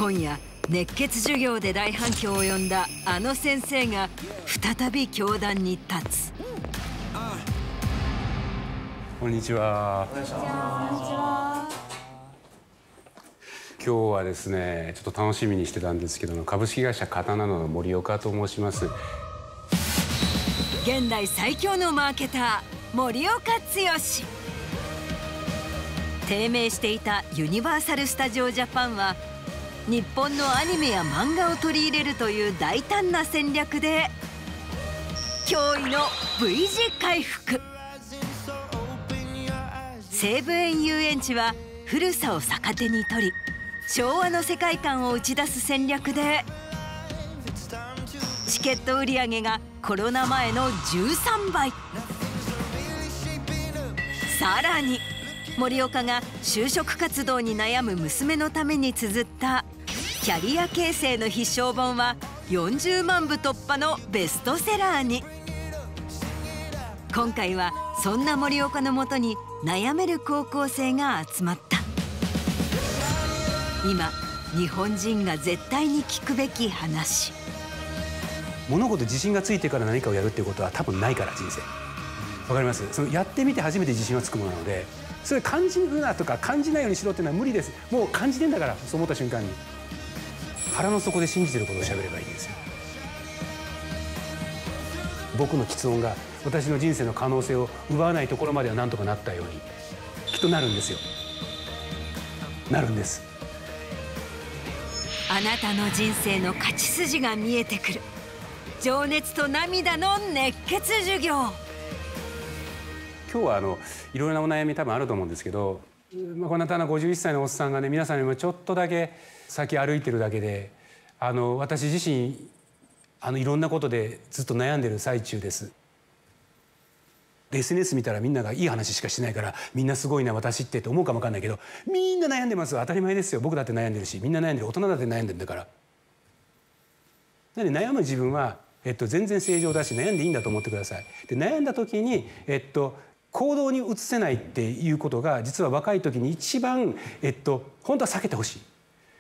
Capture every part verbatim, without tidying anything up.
今夜熱血授業で大反響を呼んだあの先生が再び教壇に立つ。 こんにちは。 こんにちは。 今日はですね、ちょっと楽しみにしてたんですけど、株式会社刀の森岡と申します。 現代最強のマーケター森岡剛。低迷していたユニバーサル・スタジオ・ジャパンは日本のアニメや漫画を取り入れるという大胆な戦略で驚異の V 字回復。西武園ゆうえんちは古さを逆手に取り昭和の世界観を打ち出す戦略でチケット売り上げがコロナ前のじゅうさんばい。さらに森岡が就職活動に悩む娘のために綴ったキャリア形成の必勝本はよんじゅうまんぶ突破のベストセラーに。今回はそんな森岡のもとに悩める高校生が集まった。今日本人が絶対に聞くべき話。 物事自信がついてから何かをやるっていうことは多分ないから、人生。わかります？そのやってみて初めて自信はつくものなので、それ感じるなとか感じないようにしろっていうのは無理です。もう感じてんだから、そう思った瞬間に腹の底で信じてることを喋ればいいんですよ。僕の吃音が私の人生の可能性を奪わないところまではなんとかなったようにきっとなるんですよ。なるんです。 あなたの人生の勝ち筋が見えてくる。情熱と涙の熱血授業。 今日はあのいろいろなお悩み多分あると思うんですけど、まあ、こんなただごじゅういっさいのおっさんがね、皆さんよりもちょっとだけ先歩いてるだけで、あの私自身あのいろんなことでずっと悩んでる最中です。エスエヌエス 見たらみんながいい話しかしないから、みんなすごいな私ってって思うかもわかんないけど、みんな悩んでます。当たり前ですよ。僕だって悩んでるし、みんな悩んでる。大人だって悩んでるんだから。なので悩む自分は、えっと、全然正常だし悩んでいいんだと思ってください。で悩んだ時に、えっと、行動に移せないっていうことが実は若い時に一番、えっと、本当は避けてほしい。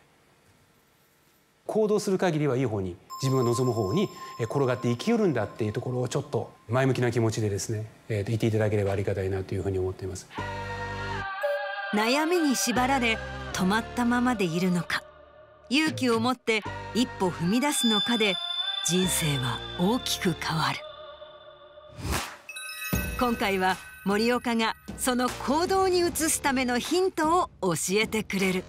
行動する限りはいい方に、自分が望む方に転がって生きうるんだっていうところをちょっと前向きな気持ちでですね、えー、といていただければありがたいなというふうに思っています。 悩みに縛られ止まったままでいるのか、勇気を持って一歩踏み出すのかで人生は大きく変わる。今回は森岡がその行動に移すためのヒントを教えてくれる。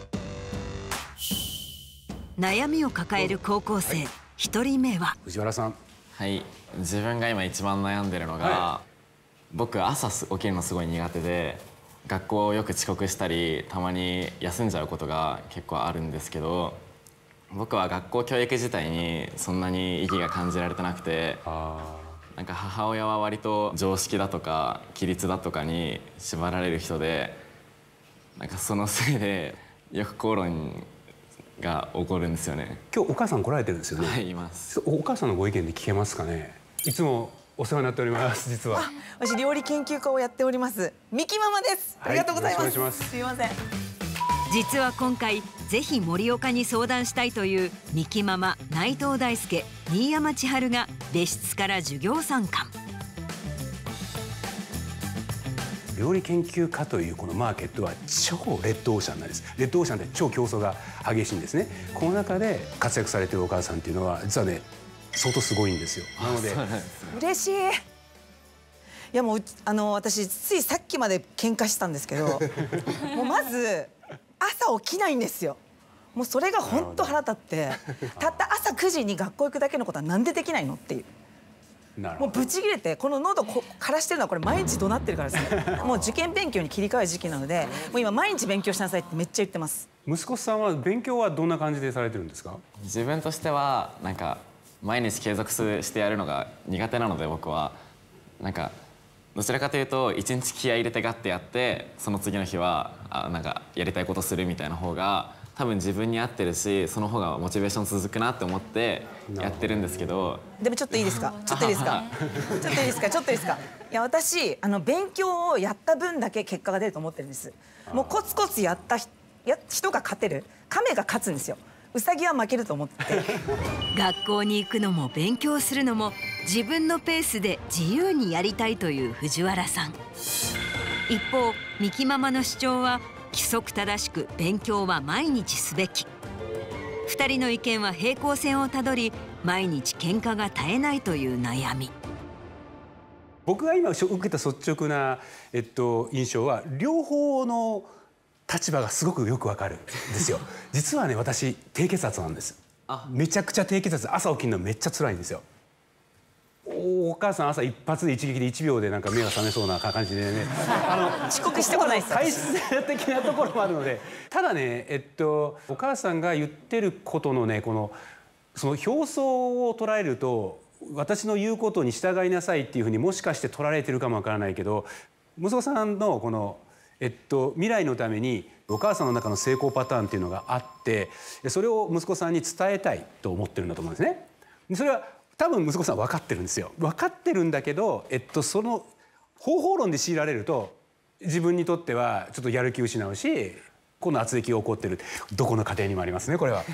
悩みを抱える高校生一、はい、人目は藤原さん。 はい、自分が今一番悩んでるのが、はい、僕朝起きるのすごい苦手で、学校よく遅刻したりたまに休んじゃうことが結構あるんですけど、僕は学校教育自体にそんなに意義が感じられてなくて、なんか母親は割と常識だとか規律だとかに縛られる人で、なんかそのせいでよく口論が起こるんですよね。 今日お母さん来られてるんですよね。 はい、います。 お母さんのご意見で聞けますかね。いつもお世話になっております。実は私料理研究家をやっておりますミキママです。ありがとうございます。 はい、よろしくお願いします。 すいません。 実は今回ぜひ森岡に相談したいというミキママ内藤大輔、新山千春が別室から授業参観。 料理研究家というこのマーケットは超レッドオーシャンなんです。レッドオーシャンって超競争が激しいんですね。この中で活躍されてるお母さんっていうのは実はね、相当すごいんですよ。なので嬉しい。いやもうあの私ついさっきまで喧嘩してたんですけどもうまず朝起きないんですよ。もうそれが本当腹立って、たった朝くじに学校行くだけのことはなんでできないのっていう。もうブチ切れて、この喉こ枯らしてるのはこれ毎日怒鳴ってるからですね。もう受験勉強に切り替える時期なので、もう今毎日勉強しなさいってめっちゃ言ってます。 息子さんは勉強はどんな感じでされてるんですか？ 自分としてはなんか毎日継続してやるのが苦手なので、僕はなんかどちらかというと一日気合い入れてガッてやって、その次の日はあなんかやりたいことするみたいな方が多分自分に合ってるし、その方がモチベーション続くなって思ってやってるんですけど。 でもちょっといいですかちょっといいですかちょっといいですかちょっといいですかいや私あの勉強をやった分だけ結果が出ると思ってるんです。もうコツコツやったや人が勝てる。 亀が勝つんですよ。ウサギは負けると思ってて。 学校に行くのも勉強するのも自分のペースで自由にやりたいという藤原さん。一方みきママの主張は規則正しく勉強は毎日すべき。二人の意見は平行線をたどり毎日喧嘩が絶えないという悩み。 僕が今受けた率直な、えっと、印象は両方の立場がすごくよくわかるんですよ。実はね、私低血圧なんです。めちゃくちゃ低血圧、朝起きるのめっちゃ辛いんですよ。お母さん朝一発で一撃でいちびょうでなんか目が覚めそうな感じでね、 あの遅刻してこないです。 体質的なところもあるので、ただね、えっとお母さんが言ってることのね、このその表層を捉えると、私の言うことに従いなさいっていうふうにもしかして取られてるかもわからないけど、息子さんのこのえっと未来のためにお母さんの中の成功パターンっていうのがあって、それを息子さんに伝えたいと思ってるんだと思うんですね。それは多分息子さん分かってるんですよ。分かってるんだけど、えっとその方法論で強いられると自分にとってはちょっとやる気を失うし、今度圧力が起こってる。どこの家庭にもありますね、これは。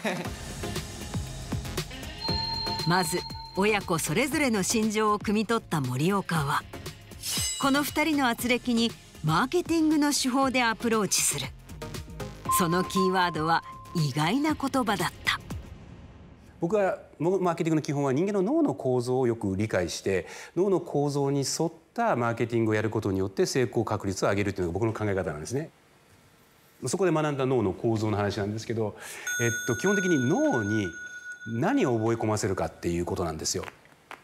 まず親子それぞれの心情を汲み取った森岡は、このふたりの圧力にマーケティングの手法でアプローチする。そのキーワードは意外な言葉だった。 僕はマーケティングの基本は人間の脳の構造をよく理解して、脳の構造に沿ったマーケティングをやることによって成功確率を上げるというのが僕の考え方なんですね。そこで学んだ脳の構造の話なんですけど、えっと、基本的に脳に何を覚え込ませるかっていうことなんですよ。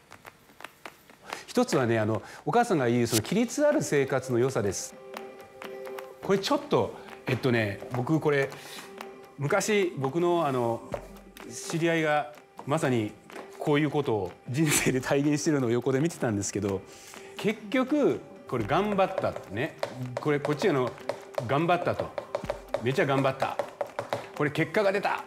一つはね、あのお母さんが言うその規律ある生活の良さです。これちょっとえっとね僕これ昔僕のあの知り合いがまさにこういうことを人生で体現してるのを横で見てたんですけど、結局これ頑張ったってね、これこっちの頑張ったと、めちゃ頑張った、これ結果が出た。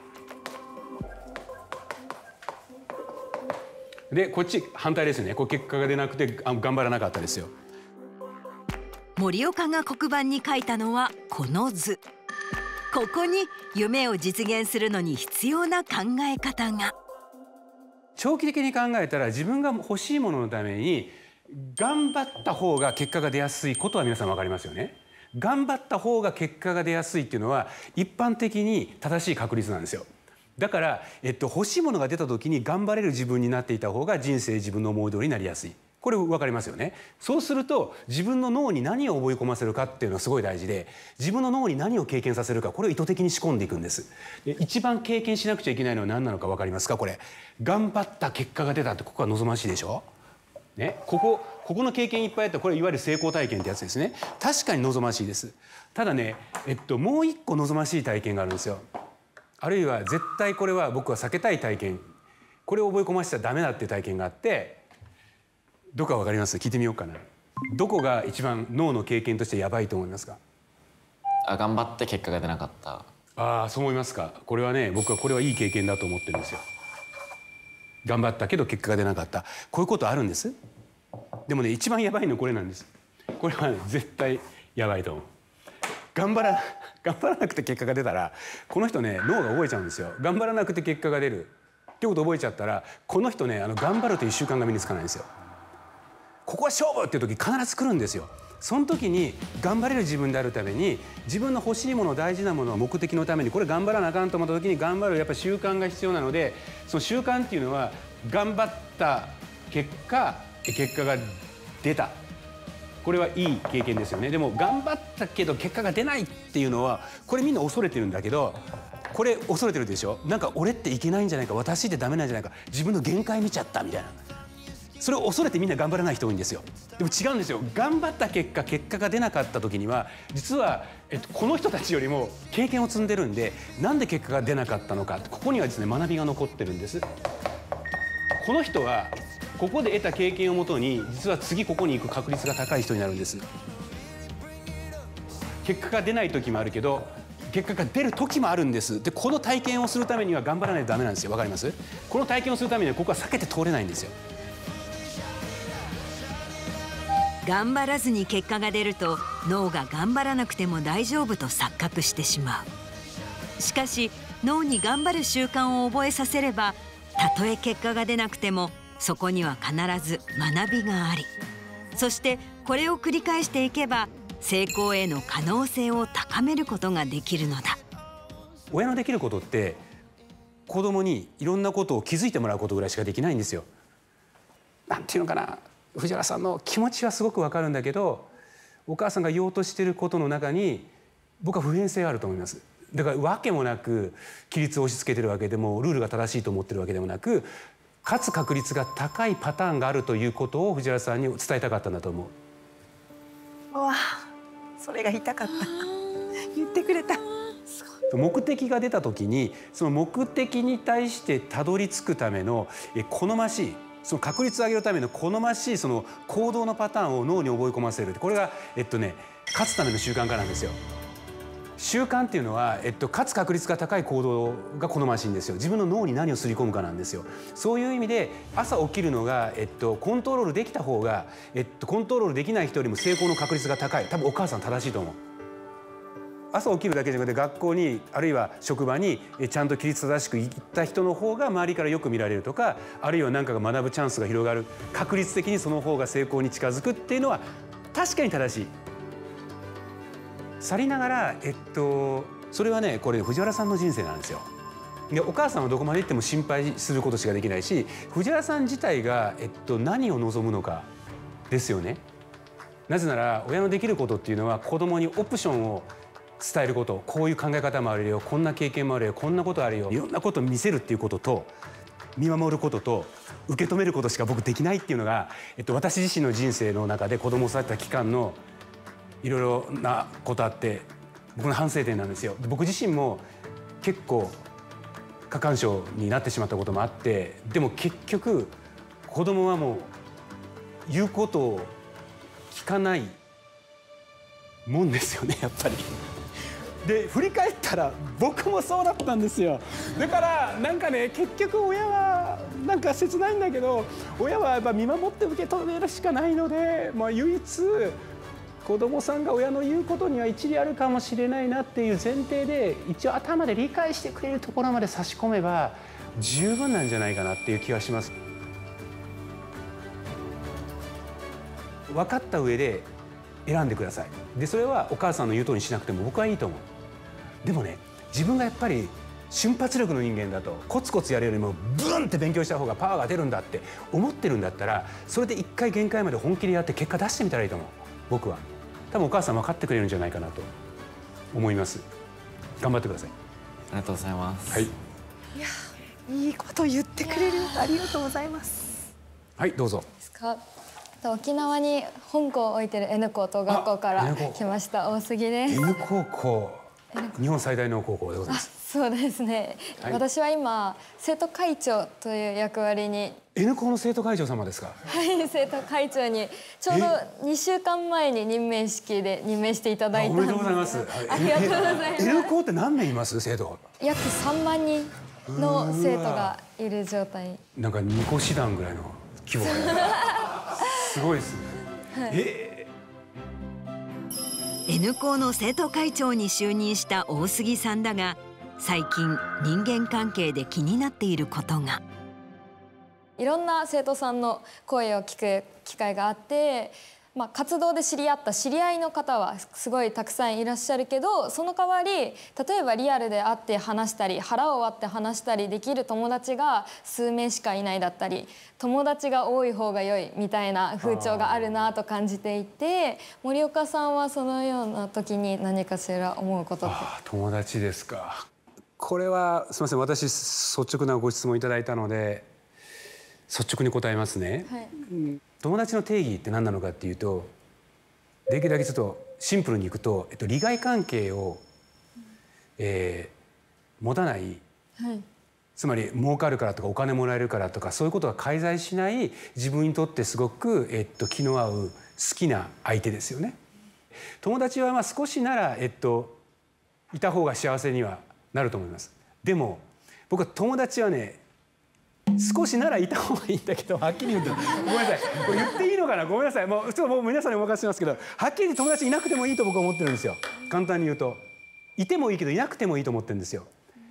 でこっち反対ですね。これ結果が出なくて頑張らなかったですよ。 森岡が黒板に書いたのはこの図。ここに夢を実現するのに必要な考え方が。 長期的に考えたら自分が欲しいもののために頑張った方が結果が出やすいことは皆さん分かりますよね。頑張った方が結果が出やすいっていうのは一般的に正しい確率なんですよ。だから、えっと、欲しいものが出た時に頑張れる自分になっていた方が人生自分の思い通りになりやすい。これ分かりますよね。そうすると自分の脳に何を覚え込ませるかっていうのはすごい大事で、自分の脳に何を経験させるか、これを意図的に仕込んでいくんです。で一番経験しなくちゃいけないのは何なのか分かりますか。これ頑張った結果が出たって、ここは望ましいでしょ、ね、ここここの経験いっぱいあったらこれいわゆる成功体験ってやつですね。確かに望ましいです。ただね、えっと、もう一個望ましい体験があるんですよ。あるいは絶対これは僕は避けたい体験、これを覚え込ませちゃダメだっていう体験があって、どこか分かります？聞いてみようかな。どこが一番脳の経験としてやばいと思いますか？ あ、頑張って結果が出なかった。 ああ、そう思いますか。これはね、僕はこれはいい経験だと思ってるんですよ。頑張ったけど結果が出なかった、こういうことあるんです。でもね、一番やばいのこれなんです。これは、ね、絶対やばいと思う。頑張ら頑張らなくて結果が出たら、この人ね、脳が覚えちゃうんですよ。頑張らなくて結果が出るってことを覚えちゃったら、この人ね、あの頑張るという習慣が身につかないんですよ。ここは勝負っていう時必ず来るんですよ。その時に頑張れる自分であるために、自分の欲しいもの、大事なもの、目的のためにこれ頑張らなあかんと思った時に頑張るやっぱ習慣が必要なので、その習慣っていうのは頑張った結果結果が出た、これはいい経験ですよね。でも頑張ったけど結果が出ないっていうのは、これみんな恐れてるんだけど、これ恐れてるでしょ。なんか俺っていけないんじゃないか、私ってダメなんじゃないか、自分の限界見ちゃったみたいな、それを恐れてみんな頑張らない人多いんですよ。でも違うんですよ。頑張った結果結果が出なかった時には、実は、えっと、この人たちよりも経験を積んでるんで、なんで結果が出なかったのか、ここにはですね学びが残ってるんです。この人はここで得た経験をもとに、実は次ここに行く確率が高い人になるんです。結果が出ない時もあるけど結果が出る時もあるんです。でこの体験をするためには頑張らないとダメなんですよ。わかります？この体験をするためにはここは避けて通れないんですよ。 頑張らずに結果が出ると、脳が頑張らなくても大丈夫と錯覚してしまう。しかし脳に頑張る習慣を覚えさせれば、たとえ結果が出なくてもそこには必ず学びがあり、そしてこれを繰り返していけば成功への可能性を高めることができるのだ。 親のできることって子供にいろんなことを気づいてもらうことぐらいしかできないんですよ。なんていうのかな、藤原さんの気持ちはすごくわかるんだけど、お母さんが言おうとしていることの中に僕は普遍性があると思います。だからわけもなく規律を押し付けてるわけでも、ルールが正しいと思ってるわけでもなく、勝つ確率が高いパターンがあるということを藤原さんに伝えたかったんだと思う。 うわ、それが言いたかった。言ってくれた。 目的が出た時に、その目的に対してたどり着くためのえ好ましい、その確率を上げるための好ましいその行動のパターンを脳に覚え込ませる。これがえっとね勝つための習慣化なんですよ。習慣っていうのは、えっと、勝つ確率が高い行動が好ましいんですよ。自分の脳に何をすり込むかなんですよ。そういう意味で朝起きるのが、えっと、コントロールできた方が、えっと、コントロールできない人よりも成功の確率が高い。多分お母さん正しいと思う。朝起きるだけじゃなくて学校にあるいは職場にちゃんと規律正しく行った人の方が周りからよく見られるとか、あるいは何かが学ぶチャンスが広がる、確率的にその方が成功に近づくっていうのは確かに正しい。さりながら、えっと、それはねこれ藤原さんの人生なんですよ。でお母さんはどこまで行っても心配することしかできないし、藤原さん自体が、えっと、何を望むのかですよね。なぜなら親のできることっていうのは子供にオプションを伝えること、こういう考え方もあるよ、こんな経験もあるよ、こんなことあるよ、いろんなことを見せるっていうことと見守ることと受け止めることしか僕できないっていうのが、えっと、私自身の人生の中で子供を育てた期間のいろいろなことあって僕の反省点なんですよ。僕自身も結構過干渉になってしまったこともあって、でも結局子供はもう言うことを聞かないもんですよね、やっぱり。で振り返ったら僕もそうだったんですよ。だからなんかね、結局親はなんか切ないんだけど、親はやっぱ見守って受け止めるしかないので、まあ、唯一子供さんが親の言うことには一理あるかもしれないなっていう前提で一応頭で理解してくれるところまで差し込めば十分なんじゃないかなっていう気がします。分かった上で選んでください。でそれはお母さんの言う通りにしなくても僕はいいと思う。でもね、自分がやっぱり瞬発力の人間だとコツコツやるよりもブンって勉強した方がパワーが出るんだって思ってるんだったら、それで一回限界まで本気でやって結果出してみたらいいと思う。僕は多分お母さん分かってくれるんじゃないかなと思います。頑張ってください。 ありがとうございます。 はい。いや、いいこと言ってくれる。ありがとうございます。 はい、どうぞ。 ですか。沖縄に本校を置いてる N 高等学校から来ました大杉です。 N 高校、日本最大の高校でございます。 そうですね、はい、私は今生徒会長という役割に。 N 高の生徒会長様ですか？ はい、生徒会長にちょうどにしゅうかんまえに任命式で任命していただいたんです。 おめでとうございます。 ありがとうございます。 N 高って何名います？生徒約さんまんにんの生徒がいる状態。 なんかにこ師団ぐらいの規模すごいですね。はい、えー、N 高の生徒会長に就任した大杉さんだが、最近人間関係で気になっていることが。 いろんな生徒さんの声を聞く機会があって、まあ、活動で知り合った知り合いの方はすごいたくさんいらっしゃるけど、その代わり例えばリアルで会って話したり腹を割って話したりできる友達が数名しかいないだったり、友達が多い方が良いみたいな風潮があるなと感じていて、森岡さんはそのような時に何かしら思うことって？ あ、友達ですか。これはすみません、私率直なご質問いただいたので率直に答えますね。はい、友達の定義って何なのかっていうと、できるだけちょっとシンプルにいくと、えっと、利害関係を、えー、持たない、はい、つまり儲かるからとかお金もらえるからとかそういうことが介在しない、自分にとってすごく、えっと、気の合う好きな相手ですよね。友達はまあ少しなら、えっと、いた方が幸せにはなると思います。でも僕は友達はね、少しならいた方がいいんだけど、はっきり言うとごめんなさい、これ言っていいのかな、ごめんなさい、もうちょっともう皆さんにお任せしますけど、はっきり言って友達いなくてもいいと僕は思ってるんですよ。簡単に言うと、いてもいいけどいなくてもいいと思ってるんですよ。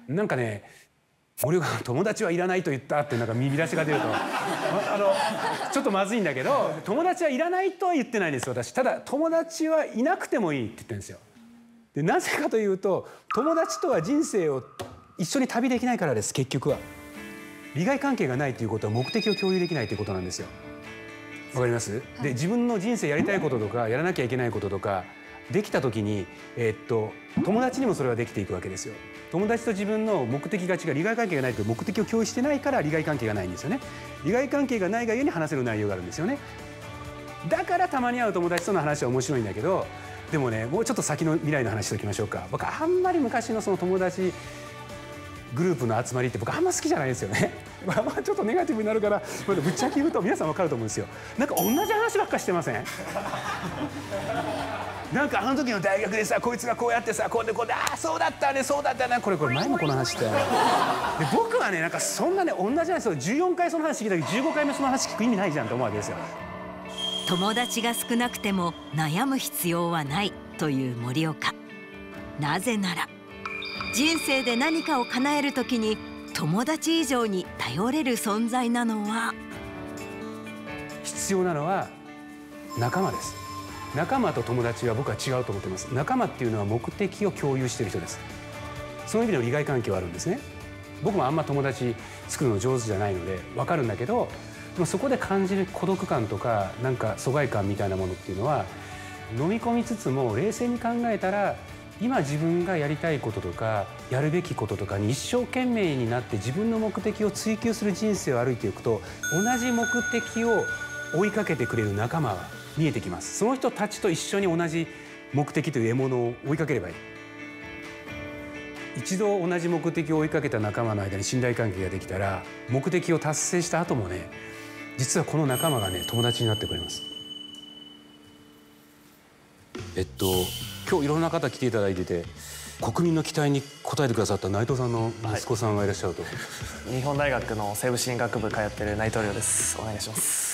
なんかね森岡が友達はいらないと言ったってなんか見出しが出るとあのちょっとまずいんだけど、友達はいらないとは言ってないんです私。ただ友達はいなくてもいいって言ってるんですよ。でなぜかというと、友達とは人生を一緒に旅できないからです。結局は利害関係がないということは目的を共有できないということなんですよ。わかります？で自分の人生やりたいこととかやらなきゃいけないこととかできた時に、えー、っと友達にもそれはできていくわけですよ。友達と自分の目的が違う、利害関係がないという目的を共有してないから利害関係がないんですよね。利害関係がないがゆえに話せる内容があるんですよね。だからたまに会う友達との話は面白いんだけど、でもねもうちょっと先の未来の話しておきましょうか。僕あんまり昔のその友達グループの集まりって僕あんま好きじゃないんですよね。まあまあちょっとネガティブになるからぶっちゃけ言うと皆さん分かると思うんですよ。なんか同じ話ばっかしてません？なんかあの時の大学でさこいつがこうやってさこうでこうで、ああそうだったねそうだったね、これこれ前もこの話したよ。で僕はねなんかそんなね同じ話じゅうよんかいその話聞いたけどじゅうごかいめその話聞く意味ないじゃんと思うわけですよ。 友達が少なくても悩む必要はないという森岡。なぜなら人生で何かを叶えるときに友達以上に頼れる存在なのは、 必要なのは仲間です。仲間と友達は僕は違うと思ってます。仲間っていうのは目的を共有している人です。その意味での利害関係はあるんですね。僕もあんま友達作るの上手じゃないので分かるんだけど、でもそこで感じる孤独感とかなんか疎外感みたいなものっていうのは飲み込みつつも冷静に考えたら、今自分がやりたいこととかやるべきこととかに一生懸命になって自分の目的を追求する人生を歩いていくと、同じ目的を追いかけてくれる仲間が見えてきます。その人たちと一緒に同じ目的という獲物を追いかければいい。一度同じ目的を追いかけた仲間の間に信頼関係ができたら、目的を達成した後もね、実はこの仲間がね友達になってくれます。えっと今日いろんな方来ていただいてて、国民の期待に応えてくださった内藤さんの息子さんがいらっしゃると、はい、 日本大学の生物心理学部通ってる内藤亮です。お願いします。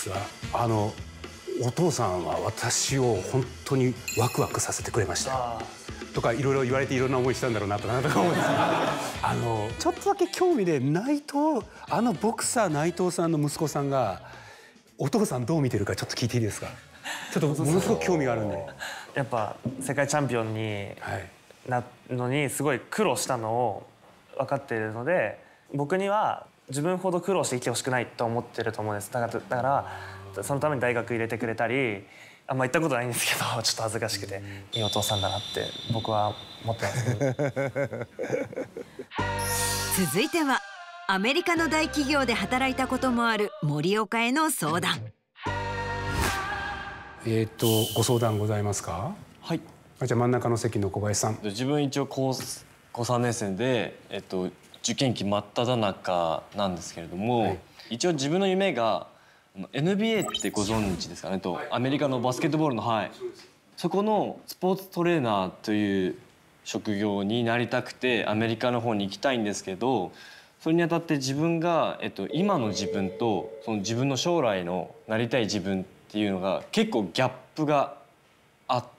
あのお父さんは私を本当にワクワクさせてくれましたよとかいろいろ言われていろんな思いしたんだろうなとかなんとか思うんですけどあのちょっとだけ興味で、内藤あのボクサー内藤さんの息子さんがお父さんどう見てるかちょっと聞いていいですか？ちょっとものすごく興味があるんで。 やっぱ世界チャンピオンになのにすごい苦労したのを分かっているので、僕には自分ほど苦労して生きてほしくないと思ってると思うんです。だから、だからそのために大学入れてくれたり、あんま行ったことないんですけどちょっと恥ずかしくて、いいお父さんだなって僕は思ってます。 続いてはアメリカの大企業で働いたこともある森岡への相談。 えっとご相談ございますか？ はい。 じゃあ真ん中の席の小林さん。 自分一応高高さんねん生で、えっと受験期真っ只中なんですけれども、はい、一応自分の夢が エヌビーエー ってご存知ですかねと、アメリカのバスケットボールの、はい、そこのスポーツトレーナーという職業になりたくてアメリカの方に行きたいんですけど、それにあたって自分が、えっと、今の自分とその自分の将来のなりたい自分っていうのが結構ギャップがあって、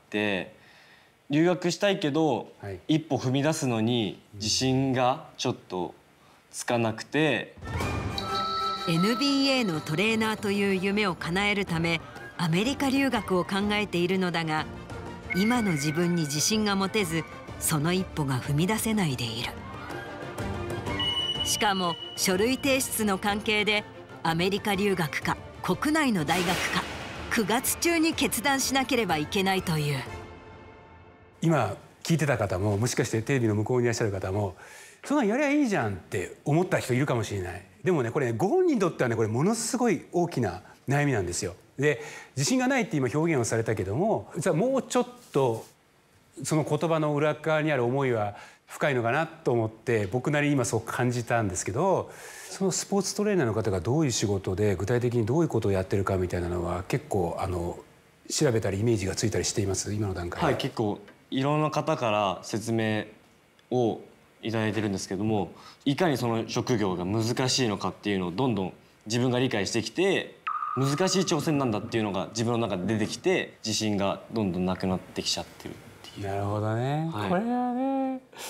留学したいけど、はい、一歩踏み出すのに自信がちょっとつかなくて。 エヌビーエー のトレーナーという夢を叶えるためアメリカ留学を考えているのだが、今の自分に自信が持てずその一歩が踏み出せないでいる。しかも書類提出の関係でアメリカ留学か国内の大学かくがつ中に決断しなければいけないという。 今聞いてた方も、もしかしてテレビの向こうにいらっしゃる方も、そんなんやりゃいいじゃんって思った人いるかもしれない。でもねこれねご本人にとってはねこれものすごい大きな悩みなんですよ。で自信がないって今表現をされたけども、実はもうちょっとその言葉の裏側にある思いは深いのかなと思って、僕なりに今そう感じたんですけど、そのスポーツトレーナーの方がどういう仕事で具体的にどういうことをやってるかみたいなのは結構あの調べたりイメージがついたりしています今の段階で。 はい、結構いろんな方から説明をいただいてるんですけども、いかにその職業が難しいのかっていうのをどんどん自分が理解してきて、難しい挑戦なんだっていうのが自分の中で出てきて、自信がどんどんなくなってきちゃってるっていう。 なるほどね、はい、これはね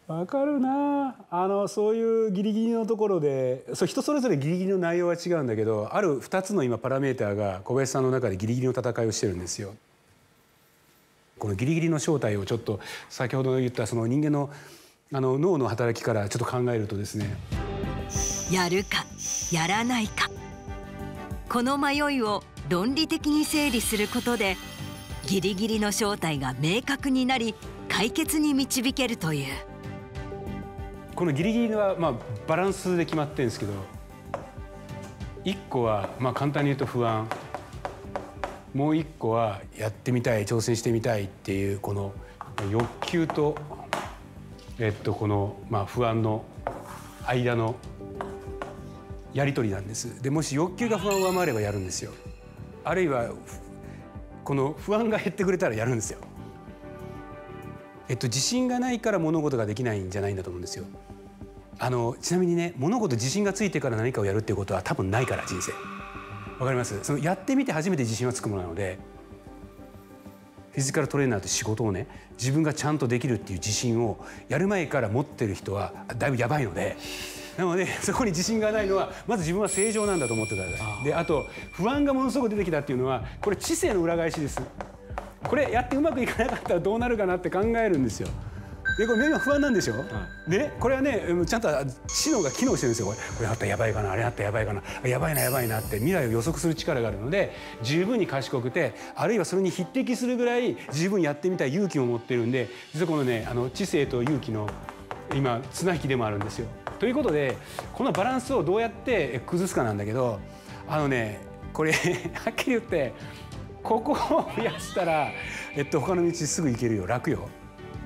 わかるな。あのそういうギリギリのところで、そう人それぞれギリギリの内容は違うんだけど、あるふたつの今パラメーターが小林さんの中でギリギリの戦いをしてるんですよ。このギリギリの正体をちょっと先ほど言ったその人間のあの脳の働きからちょっと考えるとですね、 やるかやらないか、この迷いを論理的に整理することでギリギリの正体が明確になり解決に導けるという。 このギリギリはまあバランスで決まってるんですけど、いっこはまあ簡単に言うと不安、もういっこはやってみたい、挑戦してみたいっていうこの欲求と、えっと、このまあ不安の間のやり取りなんです。でもし欲求が不安を上回ればやるんですよ。あるいはこの不安が減ってくれたらやるんですよ。えっと自信がないから物事ができないんじゃないんだと思うんですよ。あのちなみにね、物事自信がついてから何かをやるっていうことは多分ないから、人生。わかります？そのやってみて初めて自信はつくものなので、フィジカルトレーナーという仕事をね、自分がちゃんとできるっていう自信をやる前から持ってる人はだいぶやばいので、なのでそこに自信がないのはまず自分は正常なんだと思ってください。であと不安がものすごく出てきたっていうのはこれ知性の裏返しです。これやってうまくいかなかったらどうなるかなって考えるんですよ。でこれ目が不安なんでしょ、はい、でこれはねちゃんと知能が機能してるんですよ。これこれあったらやばいかな、あれあったらやばいかな、やばいなやばいなって未来を予測する力があるので、十分に賢くて、あるいはそれに匹敵するぐらい十分やってみたい勇気を持ってるんで、実はこのねあの知性と勇気の今綱引きでもあるんですよ。ということでこのバランスをどうやって崩すかなんだけど、あのねこれはっきり言ってここを増やしたら、えっと、他の道すぐ行けるよ、楽よ。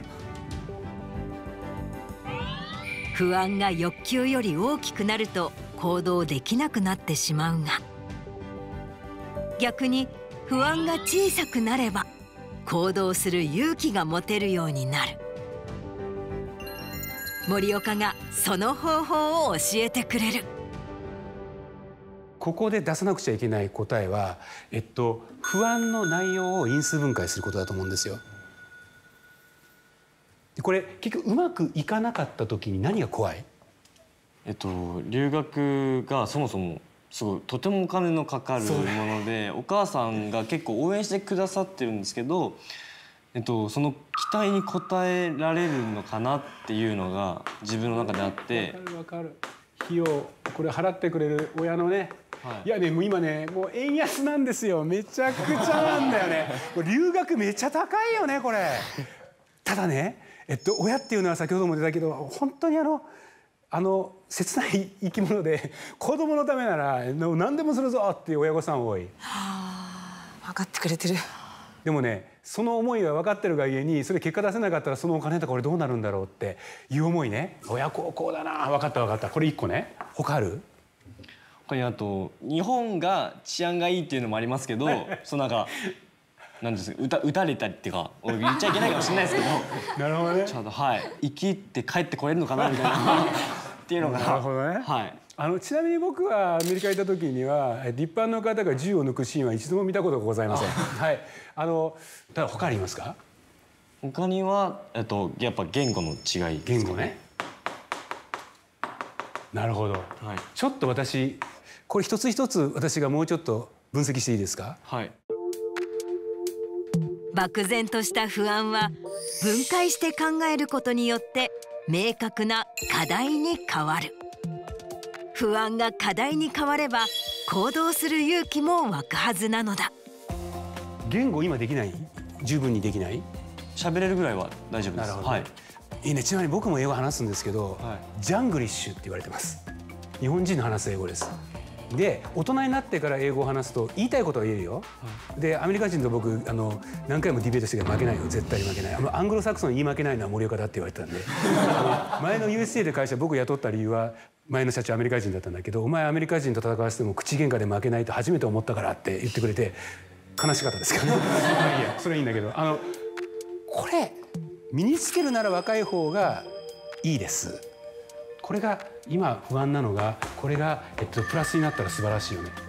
不安が欲求より大きくなると行動できなくなってしまうが、逆に不安が小さくなれば行動する勇気が持てるようになる。森岡がその方法を教えてくれる。 ここで出さなくちゃいけない答えは、えっと、不安の内容を因数分解することだと思うんですよ。これ結局うまくいかなかった時に何が怖い？ えっと留学がそもそもすごいとてもお金のかかるもので、お母さんが結構応援してくださってるんですけど、えっとその期待に応えられるのかなっていうのが自分の中であって。 わかるわかる。費用これ払ってくれる親のね。はい、いやねもう今ねもう円安なんですよ。めちゃくちゃなんだよね。これ留学めちゃ高いよねこれ。ただね。えっと、親っていうのは先ほども出たけど本当にあのあの切ない生き物で、子供のためなら何でもするぞっていう親御さん多い。 はあ、分かってくれてる。 でもねその思いは分かってるがゆえに、それ結果出せなかったらそのお金とか俺どうなるんだろうっていう思いね。親孝行だな、分かった分かった。これいっこね。他ある？ 他にあと日本が治安がいいっていうのもありますけどそのなんかなんですか、撃た、撃たれたりっていうか言っちゃいけないかもしれないですけどなるほどね、ちゃんとはい生きて帰ってこれるのかなみたいなっていうのが。 なるほどね。 はい。 あのちなみに僕はアメリカに行った時には一般の方が銃を抜くシーンは一度も見たことがございません。はい。あのただ他ありますか？ 他にはえっとやっぱ言語の違いですね。 言語ね。なるほど。 はい。 ちょっと私これ一つ一つ私がもうちょっと分析していいですか？ はい。 漠然とした不安は分解して考えることによって明確な課題に変わる。不安が課題に変われば行動する勇気も湧くはずなのだ。 言語今できない？十分にできない？ 喋れるぐらいは大丈夫です。 なるほど。 はい。 いいね。ちなみに僕も英語話すんですけど、はい、ジャングリッシュって言われてます。日本人の話す英語です。で大人になってから英語を話すと言いたいことは言えるよ、うん、でアメリカ人と僕あの何回もディベートして負けないよ、絶対に負けない。あのアングロサクソンに言い負けないのは森岡だって言われてたんで前の ユーエスエー で会社僕雇った理由は前の社長アメリカ人だったんだけど、お前アメリカ人と戦わせても口喧嘩で負けないと初めて思ったからって言ってくれて悲しかったですからねまあいいや、それはいいんだけど、あのこれ身につけるなら若い方がいいです。これが今不安なのが、これが、えっと、プラスになったら素晴らしいよね。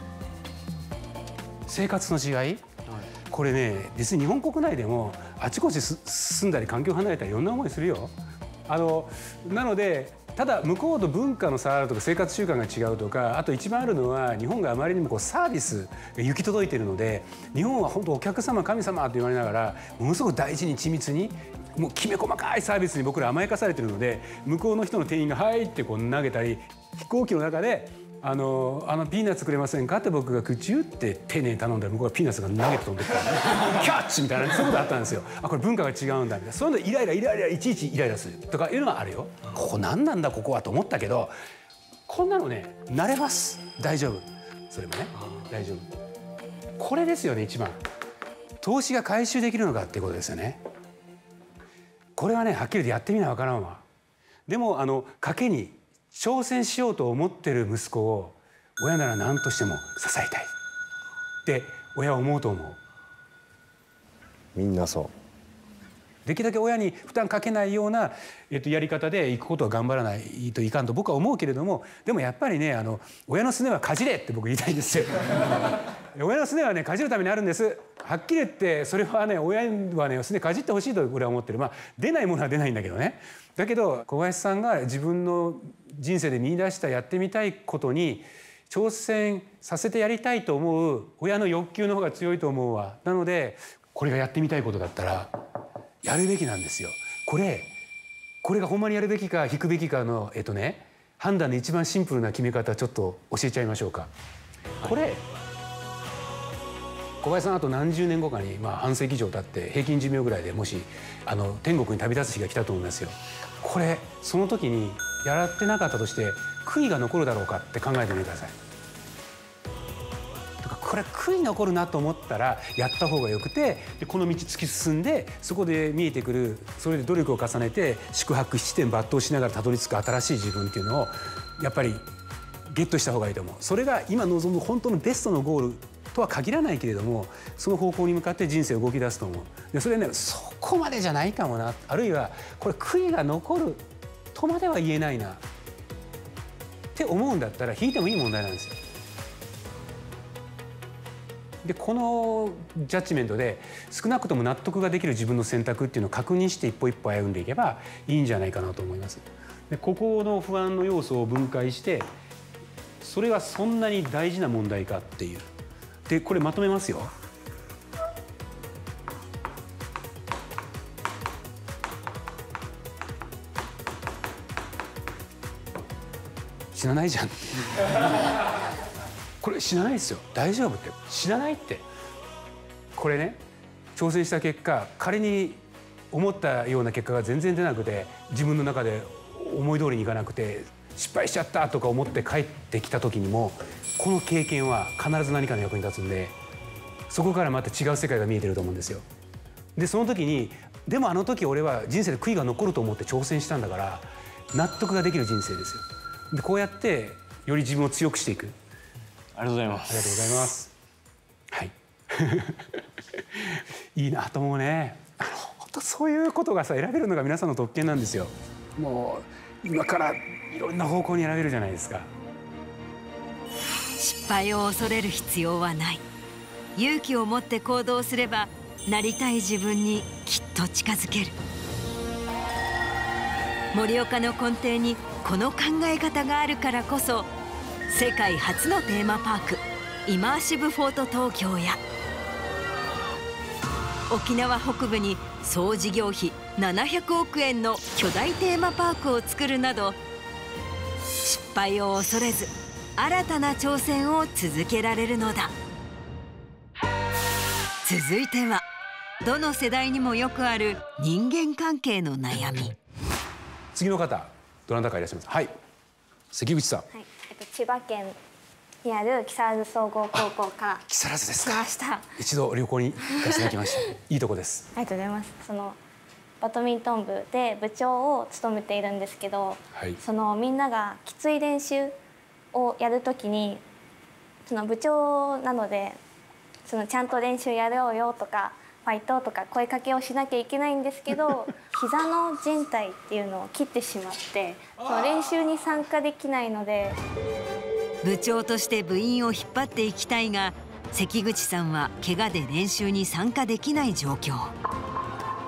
生活の違い、はい、これね別に日本国内でもあちこち住んだり環境離れたりいろんな思いするよ。 あのなのでただ向こうと文化の差があるとか生活習慣が違うとか、あと一番あるのは日本があまりにもこうサービスが行き届いているので、日本は本当お客様神様と言われながらものすごく大事に緻密にもうきめ細かいサービスに僕ら甘やかされているので、向こうの人の店員が「はい」ってこう投げたり、飛行機の中で「あのあのピーナッツくれませんか?」って僕が口打って丁寧に頼んだら向こうがピーナッツが投げて飛んできたキャッチみたいなそういうことあったんですよ。あ、これ文化が違うんだみたいな、そういうのイライライライラいちいちイライラするとかいうのはあるよ。ここ何なんだここはと思ったけど、こんなのね慣れます、大丈夫、それもね大丈夫。これですよね一番投資が回収できるのかっていうことですよね。これはねはっきりとやってみな分からんわ。でもあの賭けに挑戦しようと思ってる息子を親なら何としても支えたいって親は思うと思う。 みんなそう。 できるだけ親に負担かけないような、えっと、やり方でいくことは頑張らないといかんと僕は思うけれども、でもやっぱりねあの親のすねはかじれって僕言いたいんですよ親のすねはねかじるためにあるんです。はっきり言ってそれはね親はねすねかじってほしいと俺は思ってる。まあ出ないものは出ないんだけどね。だけど小林さんが自分の人生で見出したやってみたいことに挑戦させてやりたいと思う親の欲求の方が強いと思うわ。なのでこれがやってみたいことだったらやるべきなんですよ。これこれがほんまにやるべきか引くべきかのえっとね判断の一番シンプルな決め方ちょっと教えちゃいましょうか。これ小林さんあと何十年後かに、まあ、半世紀以上経って平均寿命ぐらいでもしあの天国に旅立つ日が来たと思いますよ。これその時にやってなかったとして悔いが残るだろうかって考えてみてください。とかこれ悔い残るなと思ったらやった方がよくて、でこの道突き進んでそこで見えてくる、それで努力を重ねて宿泊七点抜刀しながらたどり着く新しい自分っていうのをやっぱりゲットした方がいいと思う。それが今望む本当のベストのゴールとは限らないけれども、その方向に向かって人生を動き出すと思う。でそれねそこまでじゃないかもな、あるいはこれ悔いが残るとまでは言えないなって思うんだったら引いてもいい問題なんですよ。でこのジャッジメントで少なくとも納得ができる自分の選択っていうのを確認して一歩一歩歩んでいけばいいんじゃないかなと思います。でここの不安の要素を分解してそれはそんなに大事な問題かっていう。でこれまとめますよ。死なないじゃんこれ死なないですよ、大丈夫って、死なないって。これね挑戦した結果仮に思ったような結果が全然出なくて自分の中で思い通りにいかなくて失敗しちゃったとか思って帰ってきた時にもこの経験は必ず何かの役に立つんで、そこからまた違う世界が見えてると思うんですよ。でその時にでもあの時俺は人生で悔いが残ると思って挑戦したんだから納得ができる人生ですよ。でこうやってより自分を強くしていく。 ありがとうございます。 ありがとうございます。はいいいなと思うね。あの本当そういうことがさ選べるのが皆さんの特権なんですよ。もう今からいろんな方向に選べるじゃないですか。 失敗を恐れる必要はない。勇気を持って行動すればなりたい自分にきっと近づける。森岡の根底にこの考え方があるからこそ世界初のテーマパークイマーシブフォート東京や沖縄北部に総事業費ななひゃくおくえんの巨大テーマパークを作るなど失敗を恐れず新たな挑戦を続けられるのだ。続いてはどの世代にもよくある人間関係の悩み。 次の方どなたかいらっしゃいます。はい、関口さん。はい、 えっと千葉県にある木更津総合高校から木更津ですか。 来ました。 一度旅行に行かせていただきました。いいとこです。 ありがとうございます。そのバドミントン部で部長を務めているんですけど、はい、そのみんながきつい練習をやるときにその部長なのでそのちゃんと練習やろうよとかファイトとか声かけをしなきゃいけないんですけど膝の靭帯っていうのを切ってしまってその練習に参加できないので。 部長として部員を引っ張っていきたいが関口さんは怪我で練習に参加できない状況。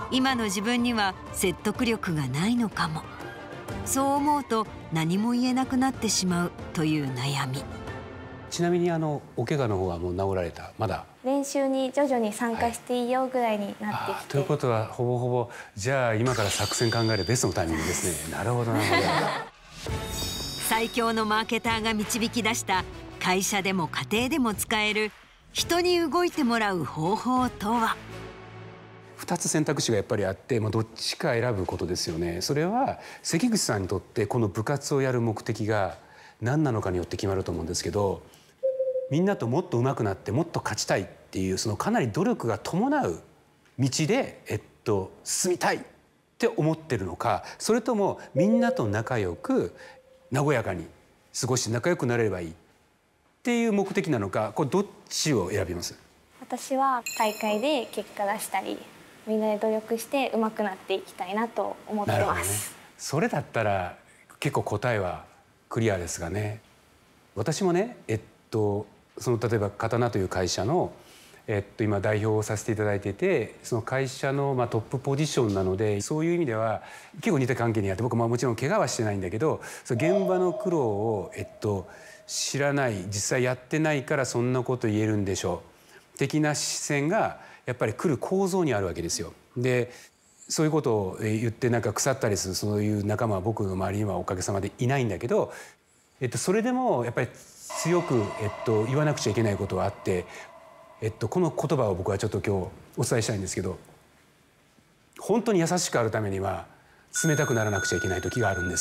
今の自分には説得力がないのかも。そう思うと何も言えなくなってしまうという悩み。 ちなみにあのお怪我の方はもう治られた？まだ練習に徐々に参加していいよぐらいになってきて、 ということはほぼほぼじゃあ今から作戦考えるベストのタイミングですね。なるほどなるほど。 最強のマーケターが導き出した会社でも家庭でも使える人に動いてもらう方法とは？ ふたつ選択肢がやっぱりあって、まあ、どっちか選ぶことですよね。それは関口さんにとってこの部活をやる目的が何なのかによって決まると思うんですけど、みんなともっと上手くなってもっと勝ちたいっていうそのかなり努力が伴う道で、えっと、進みたいって思ってるのか、それともみんなと仲良く和やかに過ごして仲良くなれればいいっていう目的なのか、これどっちを選びます？ 私は大会で結果出したりみんなで努力して上手くなっていきたいなと思ってます、ね、 それだったら結構答えはクリアですがね。私もね、えっとその例えば刀という会社の、えっと、今代表をさせていただいてて、その会社の、まあ、トップポジションなので、そういう意味では結構似た関係にあって、僕ももちろん怪我はしてないんだけど、その現場の苦労を、えっと、知らない、実際やってないからそんなこと言えるんでしょう的な視線がやっぱり来る構造にあるわけですよ。でそういうことを言ってなんか腐ったりするそういう仲間は僕の周りにはおかげさまでいないんだけど、えっと、それでもやっぱり強く、えっと、言わなくちゃいけないことはあって、えっと、この言葉を僕はちょっと今日お伝えしたいんですけど、本当に優しくあるためには冷たくならなくちゃいけない時があるんです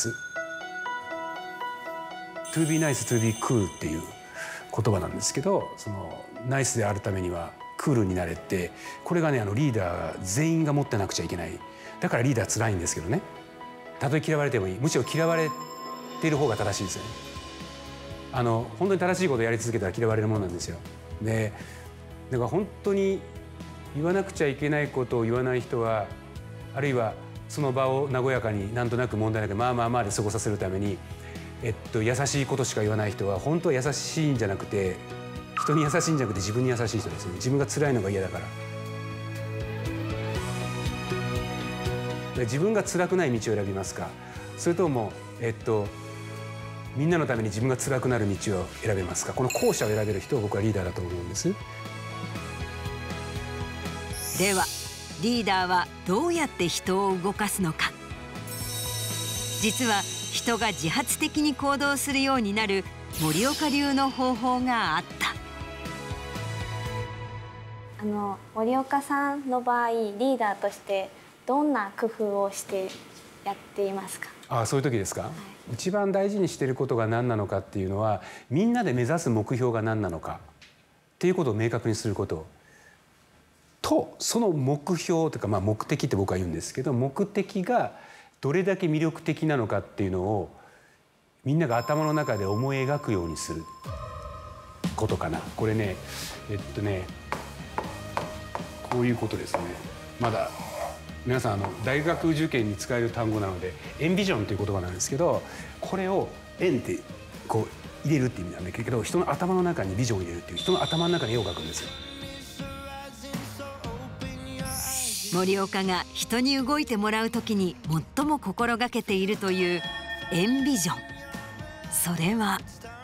。To be nice, to be cool っていう言葉なんですけど、そのナイスであるためにはクールになれって、これがねあのリーダー全員が持ってなくちゃいけない。だからリーダー辛いんですけどね。たとえ嫌われてもいい、むしろ嫌われている方が正しいですよね。あの本当に正しいことをやり続けたら嫌われるものなんですよ。でだから本当に言わなくちゃいけないことを言わない人は、あるいはその場を和やかになんとなく問題なくまあまあまあで過ごさせるために、えっと、優しいことしか言わない人は本当は優しいんじゃなくて、人に優しいんじゃなくて自分に優しい人ですね。自分が辛いのが嫌だから。で自分が辛くない道を選びますか、それともえっとみんなのために自分が辛くなる道を選べますか。この後者を選べる人を僕はリーダーだと思うんです。 ではリーダーはどうやって人を動かすのか。実は人が自発的に行動するようになる森岡流の方法があった。 あの森岡さんの場合リーダーとしてどんな工夫をしてやっていますか？ ああ、そういう時ですか、はい、一番大事にしていることが何なのかっていうのは、みんなで目指す目標が何なのかっていうことを明確にすることと、その目標というか、まあ、目的って僕は言うんですけど、目的がどれだけ魅力的なのかっていうのをみんなが頭の中で思い描くようにすることかな。これねえっとねこういうことですね。まだ皆さんあの大学受験に使える単語なのでエンビジョンという言葉なんですけど、これを円ってこう入れるって意味なんだけど、人の頭の中にビジョンを入れるっていう、人の頭の中に絵を描くんですよ。 森岡が人に動いてもらう時に最も心がけているというエンビジョン、それは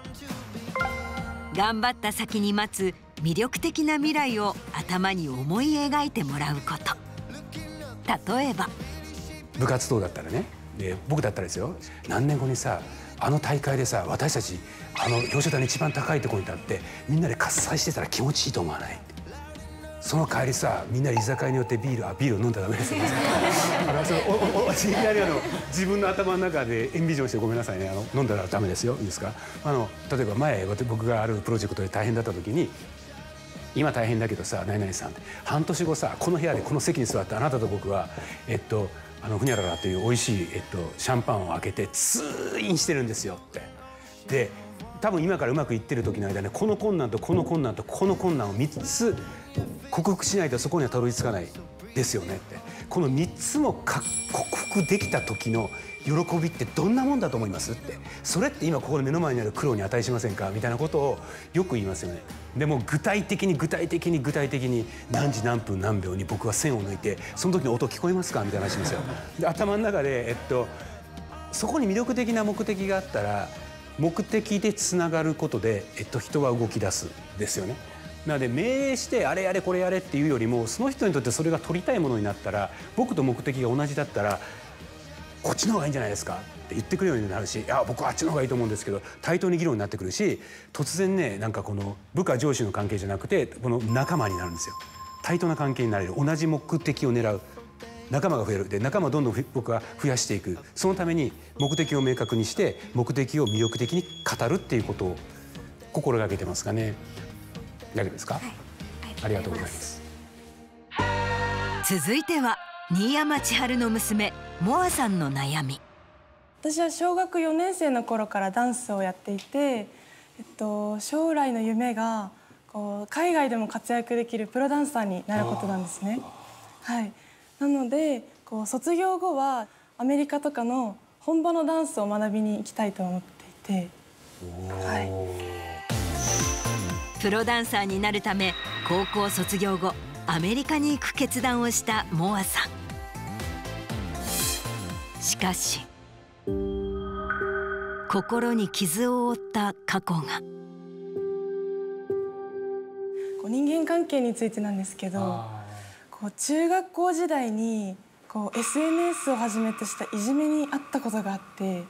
頑張った先に待つ魅力的な未来を頭に思い描いてもらうこと。例えば部活動だったらね、で僕だったらですよ、何年後にさあの大会でさ私たちあの表彰台の一番高いところに立ってみんなで喝采してたら気持ちいいと思わない？その帰りさみんなで居酒屋によってビールあビールを飲んだらダメですよ。あのそのおおおいきなりあの自分の頭の中でエンビジョンしてごめんなさいね、あの飲んだらダメですよ、いいですか。あの例えば前僕があるプロジェクトで大変だった時に、今大変だけどさ何々さんって半年後さこの部屋でこの席に座ってあなたと僕はえっとあのふにゃららという美味しいえっとシャンパンを開けて通院してるんですよって。で多分今からうまくいってる時の間ね、この困難とこの困難とこの困難をみっつ克服しないとそこにはたどり着かない。 ですよねって。このみっつも克服できた時の喜びってどんなもんだと思いますって。それって今ここで目の前にある苦労に値しませんかみたいなことをよく言いますよね。でも具体的に具体的に具体的に何時何分何秒に僕は線を抜いてその時の音聞こえますかみたいな話しますよ。で頭の中でえっとそこに魅力的な目的があったら目的でつながることで、えっと、人は動き出すですよね。なので命令してあれやれこれやれっていうよりもその人にとってそれが取りたいものになったら僕と目的が同じだったらこっちの方がいいんじゃないですかって言ってくるようになるし、いや僕はあっちの方がいいと思うんですけど対等に議論になってくるし、突然ねなんかこの部下上司の関係じゃなくてこの仲間になるんですよ。対等な関係になれる、同じ目的を狙う仲間が増える。で仲間をどんどん僕は増やしていく。そのために目的を明確にして目的を魅力的に語るっていうことを心がけてますかね。大丈夫ですか？はい、ありがとうございます。 続いては新山千春の娘モアさんの悩み。 私は小学よねん生の頃からダンスをやっていて、えっと、将来の夢がこう海外でも活躍できるプロダンサーになることなんですね。はい、なのでこう卒業後はアメリカとかの本場のダンスを学びに行きたいと思っていて、はい、 プロダンサーになるため高校卒業後アメリカに行く決断をしたモアさん。しかし心に傷を負った過去が。 こう人間関係についてなんですけど、こう中学校時代にこう エスエヌエス をはじめとしたいじめにあったことがあって、はい、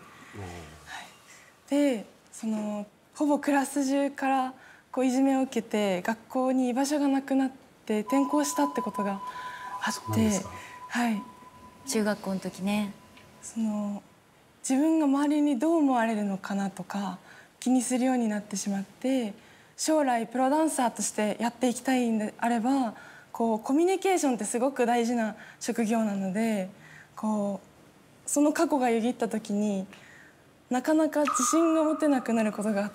でそのほぼクラス中からこういじめを受けて学校に居場所がなくなって転校したってことがあって、はい、 中学校の時ね、 その自分が周りにどう思われるのかなとか気にするようになってしまって、将来プロダンサーとしてやっていきたいんであればこうコミュニケーションってすごく大事な職業なので、こうその過去がよぎった時になかなか自信が持てなくなることがあって。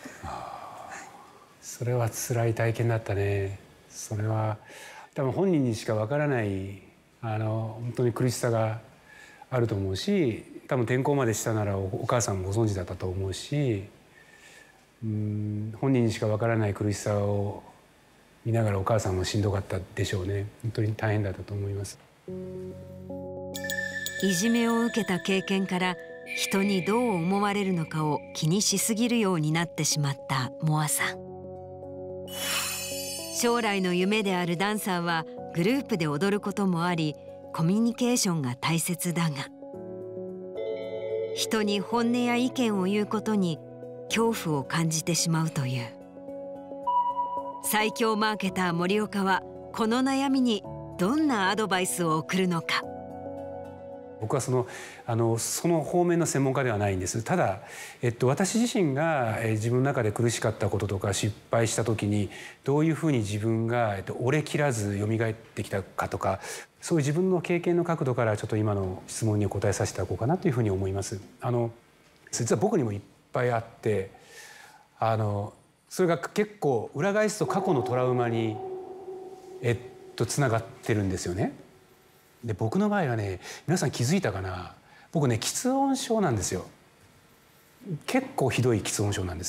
それは辛い体験だったね。それは多分本人にしかわからないあの本当に苦しさがあると思うし、多分転校までしたならお母さんもご存知だったと思うし、うん本人にしかわからない苦しさを見ながらお母さんもしんどかったでしょうね。本当に大変だったと思います。 いじめを受けた経験から人にどう思われるのかを気にしすぎるようになってしまったモアさん。将来の夢であるダンサーはグループで踊ることもありコミュニケーションが大切だが、人に本音や意見を言うことに恐怖を感じてしまうという。最強マーケター森岡はこの悩みにどんなアドバイスを送るのか。 僕はそのあのその方面の専門家ではないんです。ただ、えっと、私自身が、えー、自分の中で苦しかったこととか失敗した時にどういうふうに自分が、えっと、折れ切らず蘇ってきたかとか、そういう自分の経験の角度からちょっと今の質問に答えさせていただこうかなというふうに思います。あの実は僕にもいっぱいあって、あのそれが結構裏返すと過去のトラウマにえっとつながってるんですよね。で僕の場合はね、皆さん気づいたかな、僕ね喫音症なんですよ。結構ひどい喫音症なんです。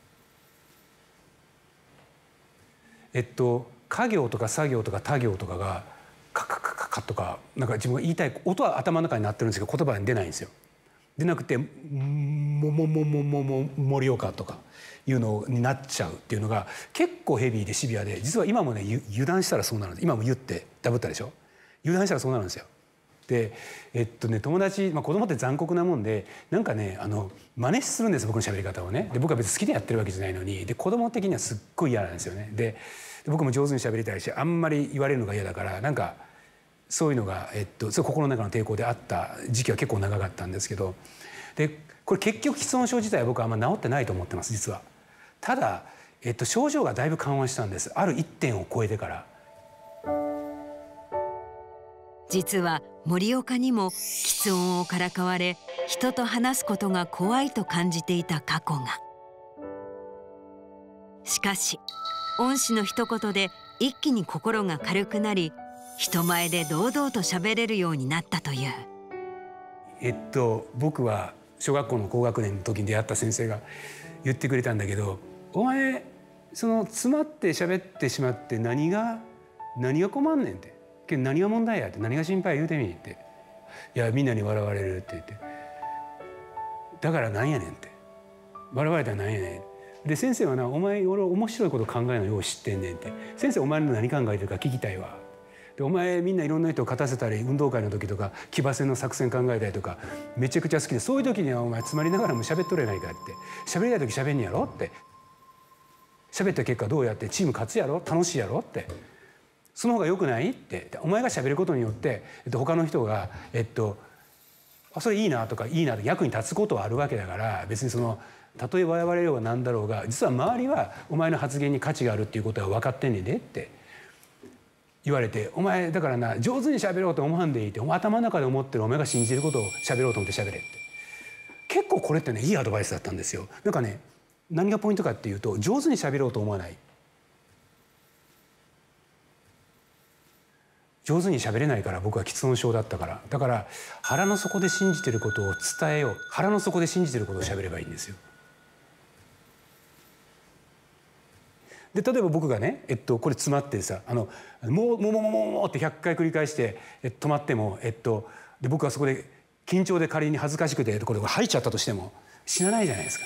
えっと家行とか作業とか他行とかがカカカカカとかなんか自分が言いたい音は頭の中になってるんですけど言葉に出ないんですよ。出なくて「もももももも盛岡」とかいうのになっちゃうっていうのが結構ヘビーでシビアで、実は今もね油断したらそうなるんです。今も言ってダブったでしょ。油断したらそうなるんですよ。でえっとね友達、まあ、子供って残酷なもんでなんかねあの真似するんです僕の喋り方をね。で僕は別に好きでやってるわけじゃないのに、で子供的にはすっごい嫌なんですよね。で僕も上手に喋りたいしあんまり言われるのが嫌だからなんかそういうのが、えっと、それ心の中の抵抗であった時期は結構長かったんですけど、でこれ結局喫音症自体は僕はあんま治ってないと思ってます実は。ただ、えっと、症状がだいぶ緩和したんです。ある一点を超えてから。 実は森岡にも喫音をからかわれ人と話すことが怖いと感じていた過去が。しかし恩師の一言で一気に心が軽くなり人前で堂々と喋れるようになったという。 えっと僕は小学校の高学年の時に出会った先生が言ってくれたんだけど、お前その詰まって喋ってしまって何が何が困んねんって、けど何が問題やって、何が心配言うてみって、いやみんなに笑われるって言って、だからなんやねんって、笑われたらなんやねんで、先生はな、お前俺面白いこと考えるのよう知ってんねんって、先生お前の何考えてるか聞きたいわ、でお前みんないろんな人を勝たせたり運動会の時とか騎馬戦の作戦考えたりとかめちゃくちゃ好きで、そういう時にはお前詰まりながらも喋っとるやないかって、喋りたい時喋んやろって、喋った結果どうやってチーム勝つやろ、楽しいやろって、その方が良くないって、お前が喋ることによって、えっと、他の人がえっとあそれいいなとかいいなと役に立つことはあるわけだから、別にそのたとえ笑われようが何だろうが、実は周りはお前の発言に価値があるっていうことは分かってんねんでって言われて、お前だからな上手に喋ろうと思わんでいいって、お前頭の中で思ってるお前が信じることを喋ろうと思って喋れって、結構これってねいいアドバイスだったんですよ。なんかね、何がポイントかっていうと、上手に喋ろうと思わない、上手に喋れないから、僕は喫音症だったから、だから腹の底で信じてることを伝えよう、腹の底で信じてることを喋ればいいんですよ。で例えば僕がね、えっと、これ詰まってさ、あのもうもうもうもうもうってひゃっかい繰り返して、え止まっても、えっと、で僕はそこで緊張で仮に恥ずかしくてこれ吐いちゃったとしても死なないじゃないですか。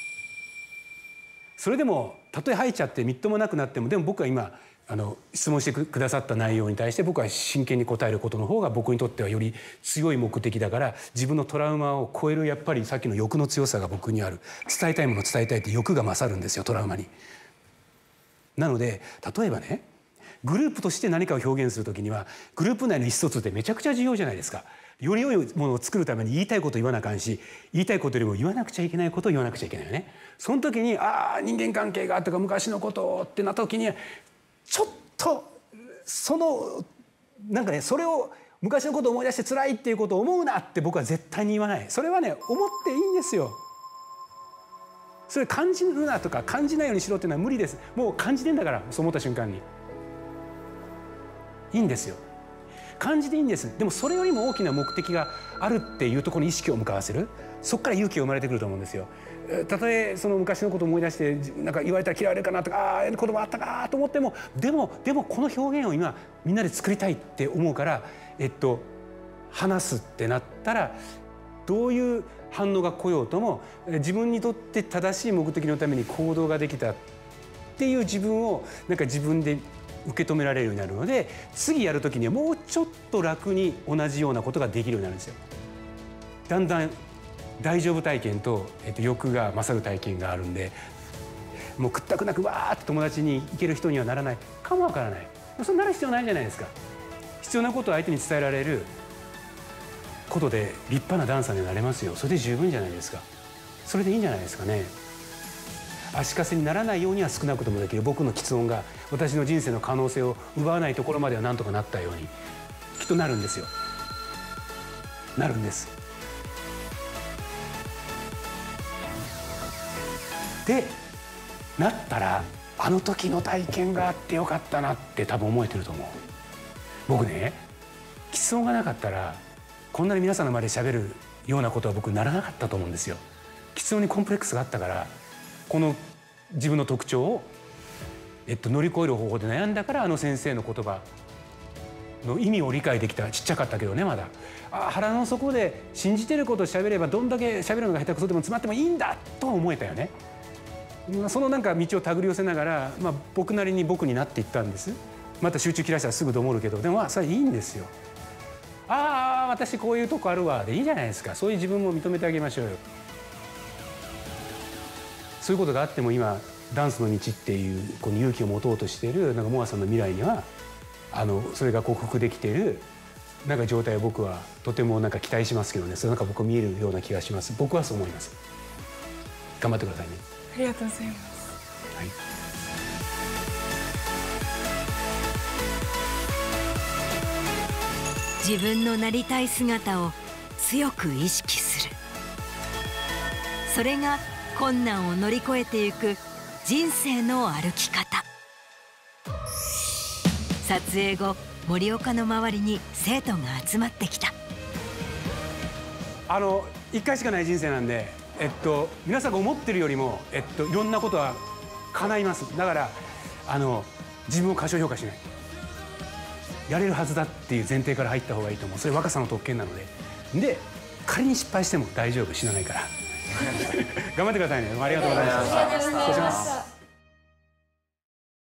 それでもたとえ吐いちゃってみっともなくなっても、でも僕は今あの質問してくださった内容に対して僕は真剣に答えることの方が僕にとってはより強い目的だから、自分のトラウマを超えるやっぱりさっきの欲の強さが僕にある。伝えたいものを伝えたいって欲が勝るんですよ、トラウマに。なので例えばね、グループとして何かを表現するときにはグループ内の意思疎通ってめちゃくちゃ重要じゃないですか。より良いものを作るために言いたいことを言わなあかんし、言いたいことよりも言わなくちゃいけないことを言わなくちゃいけないよね。その時にああ人間関係がとか昔のことってなった時にちょっとそのなんかね、それを昔のことを思い出して辛いっていうことを思うなって僕は絶対に言わない。それはね思っていいんですよ。それ感じるなとか感じないようにしろっていうのは無理です。もう感じてんだから、そう思った瞬間にいいんですよ。感じていいんです。でもそれよりも大きな目的があるっていうところに意識を向かわせる、そこから勇気が生まれてくると思うんですよ。たとえその昔のことを思い出してなんか言われたら嫌われるかなとか、ああ言葉あったかと思っても、でもでもこの表現を今みんなで作りたいって思うから、えっと話すってなったらどういう反応が来ようとも自分にとって正しい目的のために行動ができたっていう自分をなんか自分で受け止められるようになるので、次やる時にはもうちょっと楽に同じようなことができるようになるんですよ。だんだん大丈夫体験と、えっと、欲が勝る体験があるんで、もうくったくなくわーって友達に行ける人にはならないかもわからない。そうなる必要ないじゃないですか。必要なことを相手に伝えられることで立派なダンサーになれますよ。それで十分じゃないですか。それでいいんじゃないですかね。足かせにならないようには少なくともできる。僕の喫音が私の人生の可能性を奪わないところまではなんとかなったようにきっとなるんですよ。なるんです。でなったらあの時の体験があってよかったなって多分思えてると思う。僕ね、喫音がなかったらこんなに皆さんの前で喋るようなことは僕ならなかったと思うんですよ。喫音にコンプレックスがあったから、この自分の特徴を、えっと、乗り越える方法で悩んだから、あの先生の言葉の意味を理解できた。ちっちゃかったけどね、まだあ腹の底で信じてることを喋ればどんだけ喋るのが下手くそでも詰まってもいいんだと思えたよね。そのなんか道を手繰り寄せながら、まあ、僕なりに僕になっていったんです。また集中切らしたらすぐどもるけど、でもまあそれいいんですよ。ああ私こういうとこあるわでいいじゃないですか。そういう自分も認めてあげましょうよ。そういうことがあっても今ダンスの道っていうこの勇気を持とうとしているなんかモアさんの未来にはあのそれが克服できているなんか状態を僕はとてもなんか期待しますけどね。それなんか僕見えるような気がします。僕はそう思います。頑張ってくださいね。 ありがとうございます。 はい。 自分のなりたい姿を強く意識する。それが困難を乗り越えていく人生の歩き方。撮影後森岡の周りに生徒が集まってきた。 あの一回しかない人生なんで、えっと皆さんが思ってるよりも、えっといろんなことは叶います。だからあの自分を過小評価しない。やれるはずだっていう前提から入った方がいいと思う。それ若さの特権なので。で仮に失敗しても大丈夫、死なないから。頑張ってくださいね。ありがとうございました。失礼します。